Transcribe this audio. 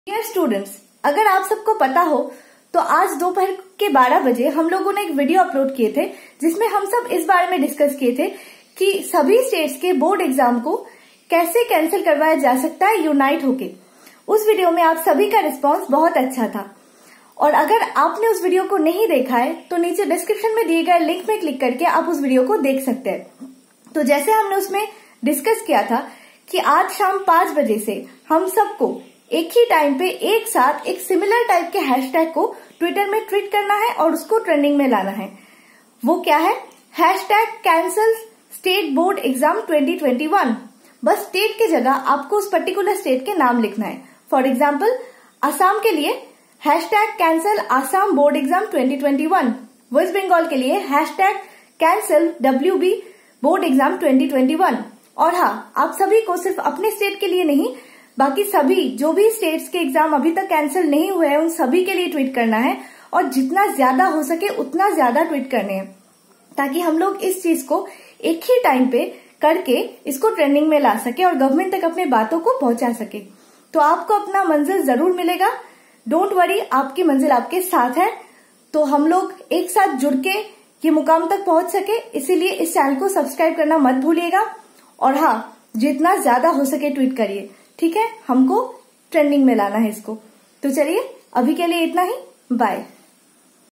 Dear students, अगर आप सबको पता हो तो आज दोपहर के 12 बजे हम लोगों ने एक वीडियो अपलोड किए थे जिसमें हम सब इस बारे में डिस्कस किए थे कि सभी स्टेट्स के बोर्ड एग्जाम को कैसे कैंसिल करवाया जा सकता है यूनाइट होके। उस वीडियो में आप सभी का रिस्पांस बहुत अच्छा था और अगर आपने उस वीडियो को नहीं देखा है तो नीचे डिस्क्रिप्शन में दिए गए लिंक में क्लिक करके आप उस वीडियो को देख सकते हैं। तो जैसे हमने उसमें डिस्कस किया था कि आज शाम 5 बजे से हम सबको एक ही टाइम पे एक साथ एक सिमिलर टाइप के हैशटैग को ट्विटर में ट्वीट करना है और उसको ट्रेंडिंग में लाना है। वो क्या है? Hashtag cancel state board exam 2021। बस स्टेट की जगह आपको उस पर्टिकुलर स्टेट के नाम लिखना है। फॉर एग्जाम्पल असम के लिए hashtag cancel Assam board exam 2021। West Bengal के लिए hashtag cancel WB board exam 2021। और हाँ, आप सभी को सिर्फ अपने स्टेट के लिए नहीं, बाकी सभी जो भी स्टेट्स के एग्जाम अभी तक कैंसिल नहीं हुए हैं उन सभी के लिए ट्वीट करना है और जितना ज्यादा हो सके उतना ज्यादा ट्वीट करने हैं ताकि हम लोग इस चीज को एक ही टाइम पे करके इसको ट्रेंडिंग में ला सके और गवर्नमेंट तक अपने बातों को पहुंचा सके। तो आपको अपना मंजिल जरूर मिलेगा। डोंट वरी, आपकी मंजिल आपके साथ है। तो हम लोग एक साथ जुड़ के ये मुकाम तक पहुंच सके, इसीलिए इस चैनल को सब्सक्राइब करना मत भूलिएगा। और हाँ, जितना ज्यादा हो सके ट्वीट करिए, ठीक है? हमको ट्रेंडिंग में लाना है इसको। तो चलिए, अभी के लिए इतना ही। बाय।